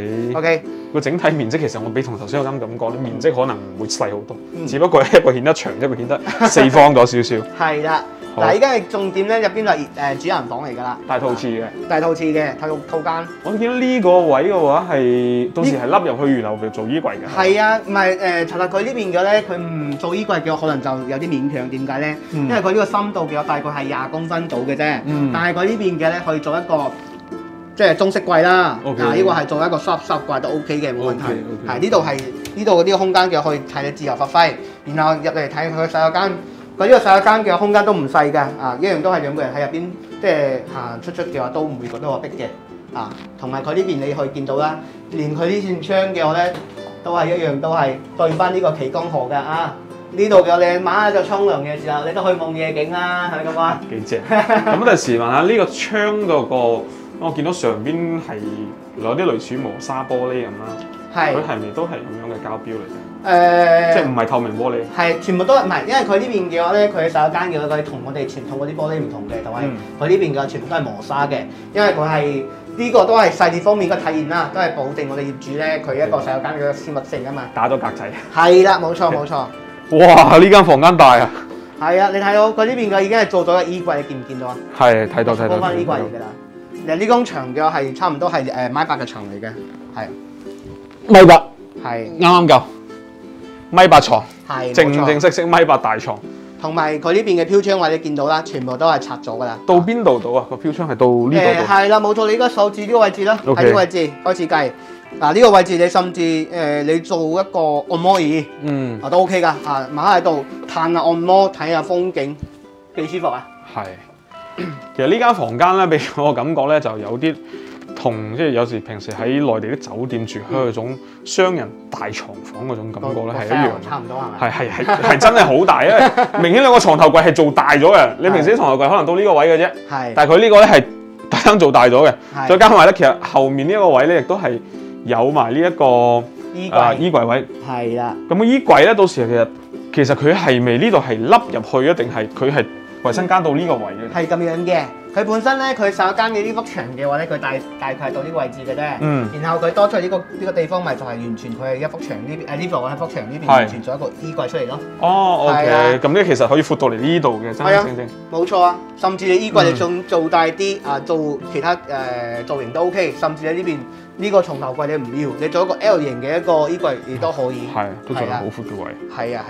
OK。個整體面積其實我比同頭先嗰間咁講咧，面積可能會細好多，只不過一個顯得長，一個顯得四方咗少少。 係啦。嗱，依家係重點咧，入邊就係主人房嚟㗎啦。 大套廁嘅。 大套廁嘅套間。 我見到呢個位嘅話係到時係凹入去原後邊做衣櫃嘅。 係啊，唔係其實佢呢邊嘅咧，佢唔做衣櫃嘅可能就有啲勉強。點解咧？因為佢呢個深度嘅大概係20公分到嘅啫。但係佢呢邊嘅咧可以做一個即係中式櫃啦。嗱，呢個係做一個濕櫃都 OK 嘅，冇問題。係呢度嗰啲空間嘅可以睇你自由發揮。然後入嚟睇佢洗手間。佢呢個洗手間嘅空間都唔細㗎，一樣都係兩個人喺入邊，即係行出嘅話都唔會覺得話逼嘅，同埋佢呢邊你可以見到啦，連佢呢扇窗嘅話咧，都係一樣，都係對翻呢個企江河㗎呢度嘅你晚黑就沖涼嘅時候，你都可以望夜景啦，係咪咁啊？ 幾正！咁第時問下呢個窗嗰個，我見到上邊係有啲類似磨砂玻璃咁啦，佢係咪都係咁樣嘅膠標嚟嘅？即係唔係透明玻璃？係全部都唔係，因為佢呢邊嘅話咧，佢洗手間嘅佢同我哋傳統嗰啲玻璃唔同嘅，同埋佢呢邊嘅全部都係磨砂嘅，因為佢係呢個都係細節方面嘅體現啦，都係保證我哋業主咧佢一個洗手間嘅私密性啊嘛。打咗格仔。係啦，冇錯冇錯。 哇！呢間房間大啊！ 係啊，你睇到佢呢邊嘅已經係做咗個衣櫃，你見唔見到啊？ 係睇到。 放翻衣櫃嚟㗎啦。其實呢張牆嘅係差唔多係米8嘅牆嚟嘅，係米8， 係啱夠。米8床， 係正式米8大床， 同埋佢呢邊嘅飄窗位你見到啦，全部都係拆咗㗎啦。 到邊度到啊？個飄窗係到呢度。 係啦，冇錯，你而家手指呢個位置啦，喺呢個位置開始計。嗱，呢個位置你甚至你做一個按摩椅，都 OK 㗎。晚喺度嘆下按摩，睇下風景，幾舒服啊！ 係，其實呢間房間咧，俾我感覺咧就有啲同即係有時平時喺內地啲酒店住開嗰種雙人大床房嗰種感覺咧係一樣， 差唔多係咪？ 係真係好大，因為明顯兩個床頭櫃係做大咗嘅。你平時啲床頭櫃可能到呢個位嘅啫，但係佢呢個咧係特登做大咗嘅，再加埋咧，其實後面呢一個位咧亦都係有埋呢一個衣櫃位。係啦。咁個衣櫃咧，到時其實佢係咪呢度係凹入去啊？定係佢係衞生間到呢個位嘅？ 係咁樣嘅。佢本身咧，佢洗手間嘅呢幅牆嘅話咧，佢大概係到呢個位置嘅啫。然後佢多出呢個地方，咪就係完全佢係一幅牆呢邊，呢度係一幅牆呢邊完全做一個衣櫃出嚟咯。 哦 ，OK，咁咧其實可以闊到嚟呢度嘅，真真正正。 冇錯啊，甚至你衣櫃你仲做大啲做其他造型都 OK。甚至你呢邊呢個床頭櫃你唔要，你做一個 L 型嘅一個衣櫃亦都可以。係， 都做得好闊嘅位。 係啊。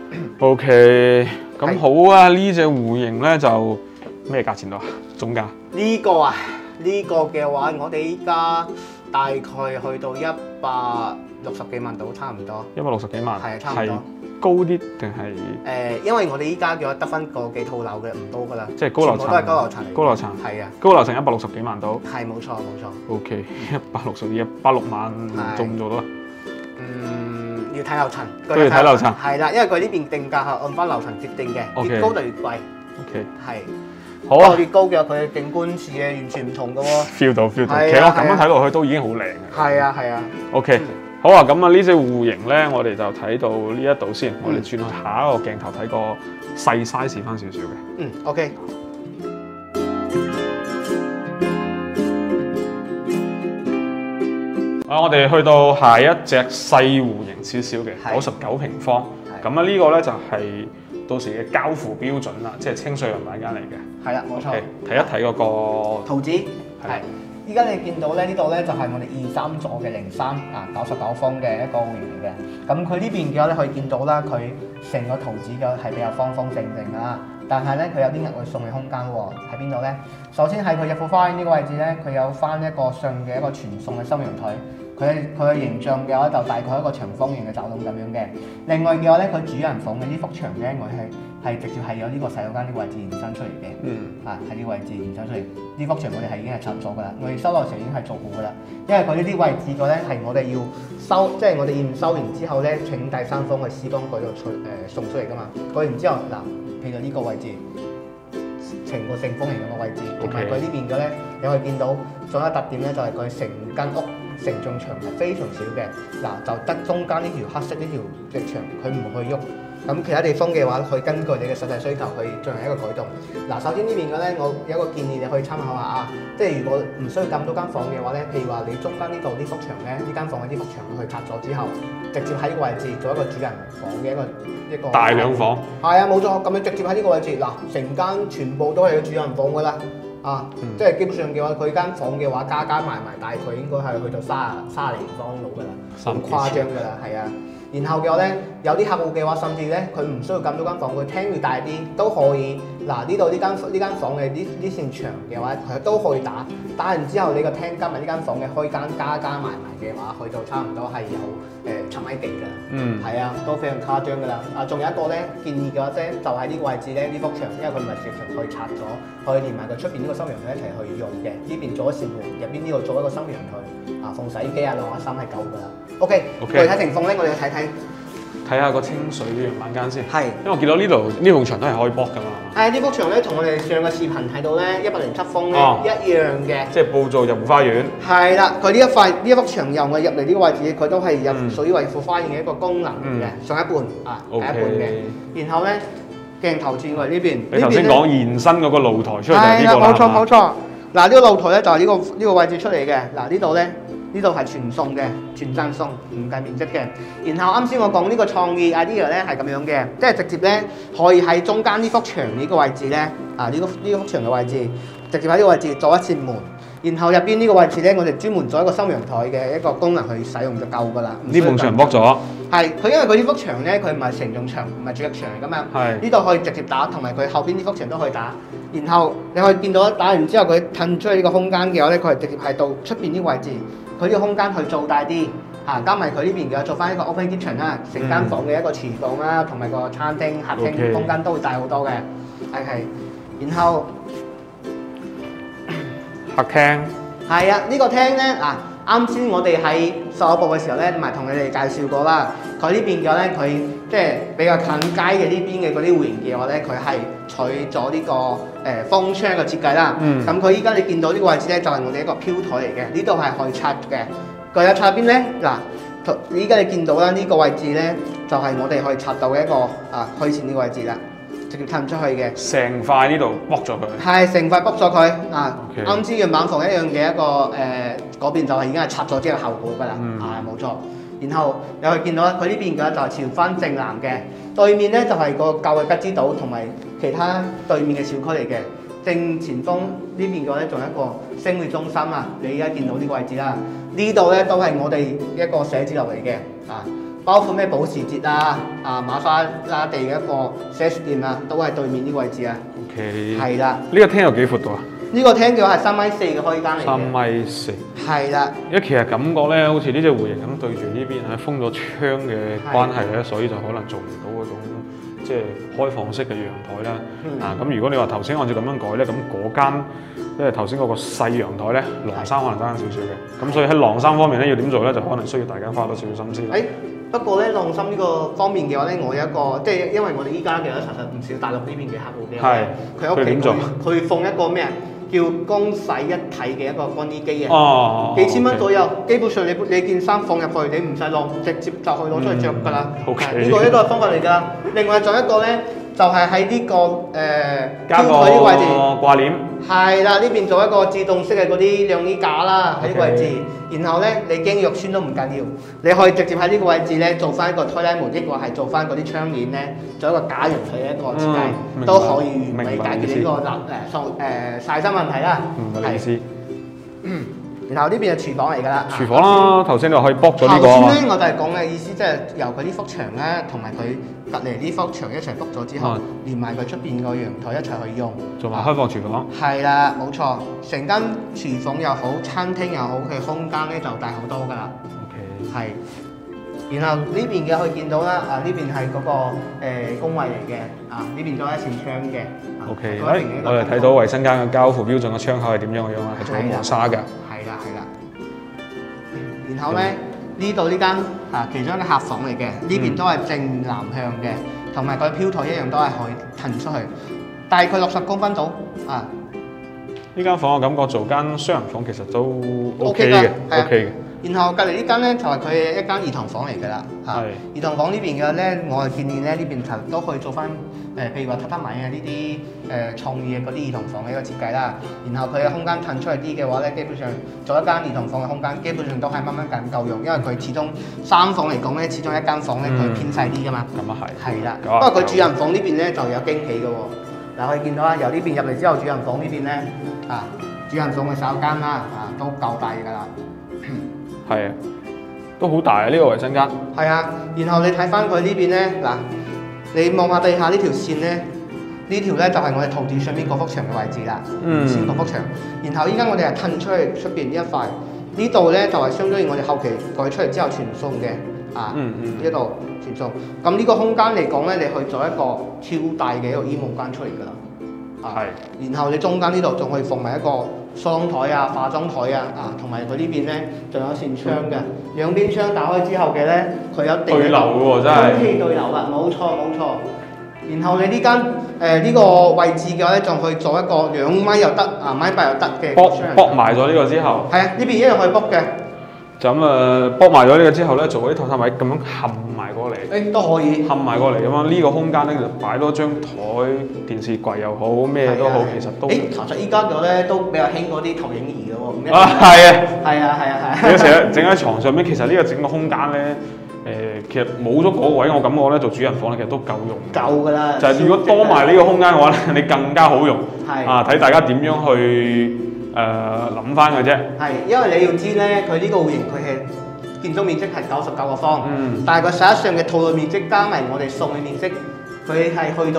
OK，咁好啊！呢隻戶型咧就咩價錢度啊？總價？ 呢個啊，呢個嘅話，我哋依家大概去到160幾萬度，差唔多。 160幾萬， 係差唔多。 高啲定係？ 因為我哋依家嘅話得翻個幾套樓嘅，唔多噶啦。 即係高樓層。 全部都係高樓層嚟。 高樓層。 係啊。 高樓層160幾萬度。 係冇錯。 OK， 160萬做唔做到啊？ 要睇樓層。 都要睇樓層。 係啦，因為佢呢邊定價係按翻樓層決定嘅，越高就越貴。 OK。係。 好啊！越高嘅佢嘅景觀視嘅完全唔同嘅喎。 feel 到。其實我咁樣睇落去都已經好靚嘅。係啊。OK。好啊，咁啊呢隻戶型咧，我哋就睇到呢一度先，我哋轉去下一個鏡頭睇個細 size 翻少少嘅。 OK。 我哋去到下一隻細戶型少少嘅99平方，咁啊呢個咧就係到時嘅交付標準啦，即係清水陽台間嚟嘅。係啦，冇錯。睇一睇嗰個圖紙。係。依家你見到咧，呢度咧就係我哋23座嘅0399方嘅一個戶型嚟嘅。咁佢呢邊嘅話咧可以見到啦，佢成個圖紙嘅係比較方方正正啦。但係咧，佢有啲額外送嘅空間喎，喺邊度咧？首先喺佢入庫花園呢個位置咧，佢有翻一個上嘅一個傳送嘅收陽台。佢嘅形象嘅話就大概一個長方形嘅走廊咁樣嘅。另外嘅話咧，佢主人房嘅呢幅牆咧，我係直接係有呢個洗手間呢個位置延伸出嚟嘅。喺呢個位置延伸出嚟，呢幅牆我哋係已經係拆咗噶啦，我哋收落時已經係做好噶啦。因為佢呢啲位置嘅咧係我哋要收，即係我哋驗收完之後咧，請第三方去施工嗰度送出嚟噶嘛。改完之後嗱，譬如呢個位置。成個正方形咁嘅位置，同埋佢呢邊嘅咧，你可以見到仲有一個特點咧，就係佢成間屋承重牆係非常少嘅，嗱就得中間呢條黑色呢條直牆，佢唔去喐。咁其他地方嘅話，佢根據你嘅實際需求去進行一個改動。嗱，首先呢邊嘅咧，我有一個建議你可以參考下啊，即係如果唔需要咁多間房嘅話咧，譬如話你中間呢度呢幅牆咧，呢間房嘅呢幅牆去拆咗之後，直接喺呢個位置做一個主人房嘅一個大兩房。係啊，冇錯，咁樣直接喺呢個位置，嗱，成間全部都係個主人房噶啦。即係基本上嘅話，佢間房嘅話加埋，大概應該係去到30平方度噶啦，咁誇張噶啦，係啊。然後嘅話咧，有啲客戶嘅話，甚至咧佢唔需要咁多間房，佢廳要大啲都可以。嗱，呢度呢間房嘅呢線牆嘅話，佢都可以打完之後，你個廳加埋呢間房嘅開間加埋嘅話，去到差唔多係有7米地㗎。係啊，都非常誇張㗎啦。仲有一個咧建議嘅話啫，就喺呢個位置咧，呢幅牆，因為佢唔係直牆，可以拆咗，可以連埋佢出邊呢個收陽台一齊去用嘅。呢邊做一扇門，入邊呢度做一個收陽台，放洗衣機晾下衫係夠㗎啦。OK，具體情況咧，我哋睇下個清水晚間先。 係， 因為我見到呢度呢埲牆都係可以剝㗎嘛。 呢幅牆咧，同我哋上個視頻睇到咧107風咧一樣嘅。 即係佈做入戶花園。係啦，佢呢一幅牆由我入嚟呢個位置，佢都係有屬於維護花園嘅一個功能嘅，上一半下一半嘅。然後咧鏡頭轉過嚟呢邊。 你頭先講延伸嗰個露台出嚟就係呢個啦。 冇錯。嗱，呢個露台咧就係呢個位置出嚟嘅。嗱，呢度咧。呢度係全送嘅，全贈送，唔計面積嘅。然後啱先我講呢個創意 idea 咧係咁樣嘅，即係直接咧可以喺中間呢幅牆呢個位置咧，呢幅牆嘅位置，直接喺呢個位置做一扇門。然後入邊呢個位置咧，我哋專門做一個收陽台嘅一個功能去使用就夠㗎啦。 呢埲牆剝咗。 係，佢因為佢呢幅牆咧，佢唔係承重牆，唔係主力牆嚟㗎嘛。係。呢度可以直接打，同埋佢後邊呢幅牆都可以打。然後你可以見到打完之後，佢騰出去呢個空間嘅話咧，佢係直接係到出邊呢個位置。佢呢個空間去做大啲，加埋佢呢邊嘅做翻一個 open kitchen 啦，成間房嘅一個廚房啦，同埋個餐廳、客廳空間都會大好多嘅，係。然後客廳係啊，呢個廳咧啱先我哋喺售後部嘅時候咧，咪同你哋介紹過啦。佢呢邊嘅咧，佢即係比較近街嘅呢邊嘅嗰啲戶型嘅話咧，佢係取咗呢個風窗嘅設計啦。咁佢依家你見到呢個位置咧，就係我哋一個飄台嚟嘅，呢度係可以拆嘅。佢有拆邊咧？嗱，依家你見到啦，呢個位置咧就係我哋可以拆到嘅一個虛線呢個位置啦。直接褪出去嘅， 成塊呢度剝咗佢， 係成塊剝咗佢啱先嘅板房一樣嘅一個嗰邊就係已經係拆咗之後後果㗎啦，冇錯。然後你可以見到佢呢邊嘅就係朝翻正南嘅，對面咧就係個舊嘅吉之島同埋其他對面嘅小區嚟嘅。正前方呢邊嘅咧仲有一個星匯中心你而家見到呢個位置啦。呢度咧都係我哋一個寫字樓嚟嘅包括咩保時捷馬莎拉地嘅一個 4S 店都係對面呢個位置 OK。 係啦。 呢個廳有幾闊度啊？ 呢個廳嘅話係3.4米嘅開間嚟嘅。 3.4米。係啦。 因為其實感覺咧，好似呢隻戶型咁對住呢邊係封咗窗嘅關係咧，所以就可能做唔到嗰種即係開放式嘅陽台啦。咁如果你話頭先按照咁樣改咧，咁嗰間即係頭先嗰個細陽台咧，晾衫可能爭少少嘅。咁所以喺晾衫方面咧要點做咧，就可能需要大家花多少少心思啦。 不過咧，晾衫呢個方面嘅話咧，我有一個即係因為我哋依家嘅實唔少大陸呢邊嘅客戶嘅，佢屋企佢放一個咩叫乾洗一體嘅一個乾衣機幾千蚊左右，基本上你件衫放入去，你唔使晾，直接就可以攞出去着㗎啦。呢個一個方法嚟㗎。另外仲有一個咧，就係喺呢個加個掛簾。係啦，呢邊做一個自動式嘅嗰啲晾衣架啦，喺呢個位置。然後咧，你驚肉酸都唔緊要，你可以直接喺呢個位置咧做翻一個推拉門，抑或係做翻嗰啲窗簾咧，做一個假陽台嘅一個設計，都可以完美解決呢個曬衫問題啦。 明白意思。 然後呢邊係廚房嚟㗎啦。 廚房啦，頭先你話可以卜咗呢個啊嘛。 頭先咧我就係講嘅意思，即係由佢呢幅牆咧，同埋佢隔離呢幅牆一齊卜咗之後，連埋佢出邊個陽台一齊去用， 做埋開放廚房。 係啦，冇錯，成間廚房又好，餐廳又好，佢空間咧就大好多㗎啦。 OK。 係。然後呢邊嘅可以見到啦，呢邊係嗰個工位嚟嘅，呢邊都係一扇窗嘅。 OK，我哋睇到衞生間嘅交付標準嘅窗口係點樣嘅樣啊？係做磨砂㗎。 係啦。然後咧呢度呢間其中一個客房嚟嘅，呢邊都係正南向嘅，同埋個飄台一樣都係可以騰出去，大概60公分到啊。 呢間房我感覺做間雙人房其實都 OK 嘅，OK 嘅。 然後隔離呢間咧就係佢一間兒童房嚟㗎啦，兒童房呢邊嘅咧，我係建議咧呢邊都可以做翻譬如話榻榻米啊呢啲創意嘅嗰啲兒童房嘅一個設計啦。然後佢嘅空間騰出嚟啲嘅話咧，基本上做一間兒童房嘅空間，基本上都係掹緊夠用，因為佢始終3房嚟講咧，始終一間房咧佢偏細啲㗎嘛。咁啊係。係啦，不過佢主人房呢邊咧就有驚喜嘅喎。嗱，可以見到啦，由呢邊入嚟之後，主人房呢邊咧主人房嘅洗手間啦都夠大㗎啦。 係啊，都好大啊！呢個衞生間。係啊，然後你睇翻佢呢邊咧，嗱，你望下地下呢條線咧，呢條咧就係我哋圖紙上面嗰幅牆嘅位置啦，先嗰幅牆。然後依家我哋係褪出去出邊呢一塊，呢度咧就係相當於我哋後期改出嚟之後傳送嘅呢度傳送。咁呢個空間嚟講咧，你去做一個超大嘅一個衣帽間出嚟㗎啦。然後你中間呢度仲可以放埋一個梳妝台化妝台同埋佢呢邊咧仲有一扇窗嘅，兩邊窗打開之後嘅咧，佢有對流喎，真係空氣對流啦，冇錯。然後你呢間呢個位置嘅話咧，仲可以做一個2米又得1.8米又得嘅。 卜埋咗呢個之後。係啊，呢邊一樣可以卜嘅。 就咁卜埋咗呢個之後咧，做嗰啲榻榻米咁樣冚埋過嚟。 都可以。冚埋過嚟咁樣，呢個空間咧就擺多張台、電視櫃又好，咩都好，其實都。 其實依家嘅咧都比較興嗰啲投影儀嘅喎。 係啊。有時整喺床上面，其實呢個整個空間咧，其實冇咗嗰個位，我感覺咧做主人房咧其實都夠用。 夠㗎啦。 就係如果多埋呢個空間嘅話咧，你更加好用。睇大家點樣去。諗翻嘅啫， 係因為你要知咧，佢呢個戶型佢係建築面積係99個方，但係佢實際上嘅套內面積加埋我哋送嘅面積，佢係去到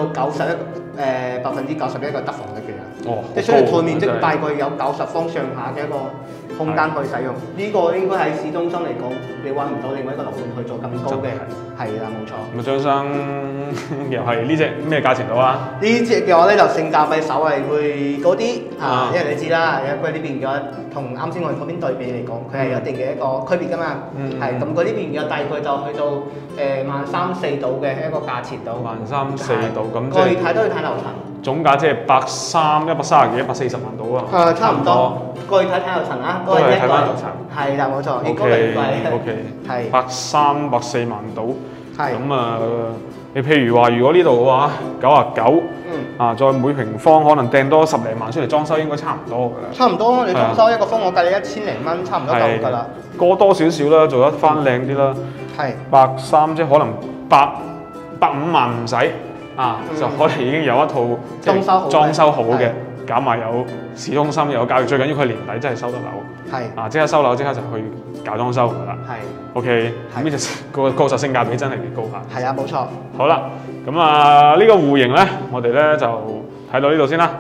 91%嘅得房率嘅，即係所以套面積大概有90方上下嘅一個空間去使用。呢個應該喺市中心嚟講，你揾唔到另外一個樓盤去做咁高嘅，係啦，冇錯。 咁張生又係呢隻咩價錢到啊？ 呢隻嘅話咧就性價比稍為會高啲因為你知啦，佢呢邊嘅同啱先我哋嗰邊對比嚟講，佢係有一定嘅一個區別㗎嘛。係咁，佢呢邊嘅大概就去到13000、14000度嘅一個價錢度。 13000、14000度咁即係。 具體都要睇樓層。總價即係130幾、140萬度啊。 差唔多。具體睇樓層都係睇翻樓層。 係啦，冇錯。OK。係。 130、140萬度。係。咁你譬如話，如果呢度嘅話99，再每平方可能掟多10零萬出嚟裝修，應該差唔多㗎啦。差唔多，你裝修一個方我計你1000零蚊，差唔多夠㗎啦。過多少少啦，做得翻靚啲啦。係。130即係可能150萬唔使就可能已經有一套裝修好嘅，搞埋有市中心有教育，最緊要佢年底真係收得樓。係。即刻收樓，即刻就去搞裝修㗎啦。係。OK，咁呢隻個實性價比真係幾高下。係啊，冇錯。好啦，咁呢個戶型咧，我哋咧就睇到呢度先啦。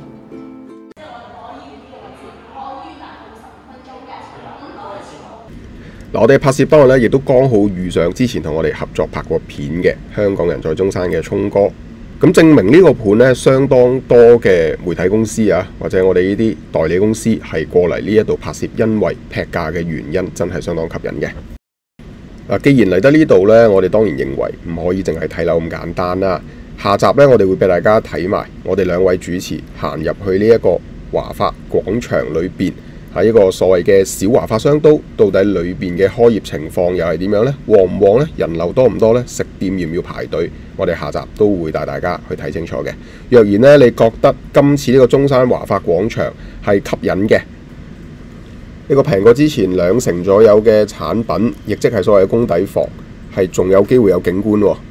嗱，我哋拍攝當日咧，亦都剛好遇上之前同我哋合作拍過片嘅香港人在中山嘅聰哥，咁證明呢個盤咧，相當多嘅媒體公司或者我哋呢啲代理公司係過嚟呢一度拍攝，因為劈價嘅原因真係相當吸引嘅。既然嚟得呢度呢，我哋當然認為唔可以淨係睇樓咁簡單啦。下集呢，我哋會俾大家睇埋我哋兩位主持行入去呢一個華發廣場裏邊，係一個所謂嘅小華發商都，到底裏邊嘅開業情況又係點樣呢？旺唔旺呢？人流多唔多呢？食店要唔要排隊？我哋下集都會帶大家去睇清楚嘅。若然呢，你覺得今次呢個中山華發廣場係吸引嘅，呢個平過之前2成左右嘅產品，亦即係所謂嘅公底房，係仲有機會有景觀喎。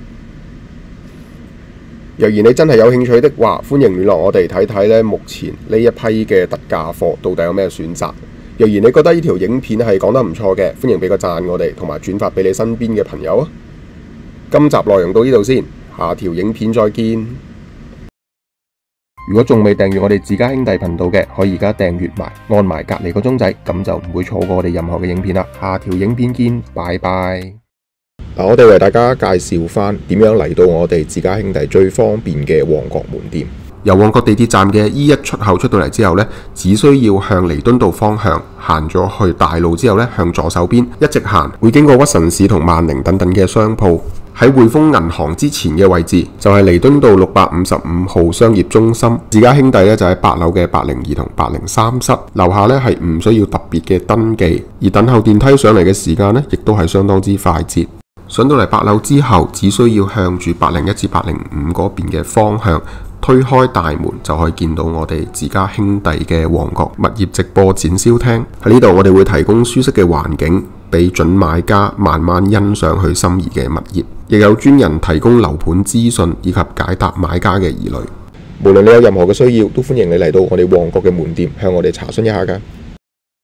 若然你真係有興趣的話，歡迎聯絡我哋睇睇呢目前呢一批嘅特價貨到底有咩選擇。 若然你覺得呢條影片係講得唔錯嘅，歡迎俾個讚我哋，同埋轉發俾你身邊嘅朋友啊！今集內容到呢度先，下條影片再見。如果仲未訂閱我哋自家兄弟頻道嘅，可以而家訂閱埋，按埋隔離個鐘仔，咁就唔會錯過我哋任何嘅影片啦。下條影片見，拜拜。我哋為大家介紹翻點樣嚟到我哋自家兄弟最方便嘅旺角門店。由旺角地鐵站嘅 E1 出口出到嚟之後呢，只需要向彌敦道方向行咗去大路之後呢，向左手邊一直行，會經過屈臣氏同萬寧等等嘅商鋪。喺匯豐銀行之前嘅位置就係彌敦道655號商業中心。自家兄弟呢，就喺8樓嘅802同803室，樓下呢係唔需要特別嘅登記，而等候電梯上嚟嘅時間呢，亦都係相當之快捷。上到嚟8樓之後，只需要向住801至805嗰邊嘅方向推開大門，就可以見到我哋自家兄弟嘅旺角物業直播展銷廳。喺呢度我哋會提供舒適嘅環境，俾準買家慢慢欣賞佢心儀嘅物業，亦有專人提供樓盤資訊以及解答買家嘅疑慮。無論你有任何嘅需要，都歡迎你嚟到我哋旺角嘅門店向我哋查詢一下㗎。